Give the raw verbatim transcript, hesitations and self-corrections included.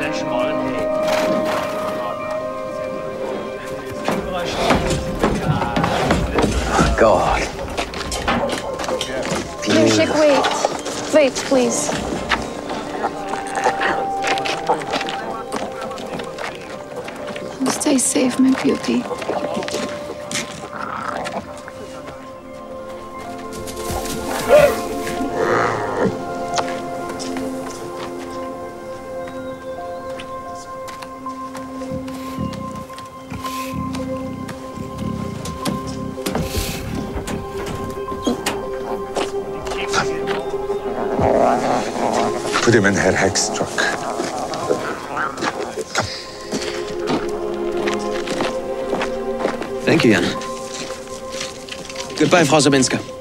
God. Yushik, wait. Wait, please. Stay safe, my beauty. Put him in Herr Heck's truck. Thank you, Jan. Goodbye, Frau Zabinska.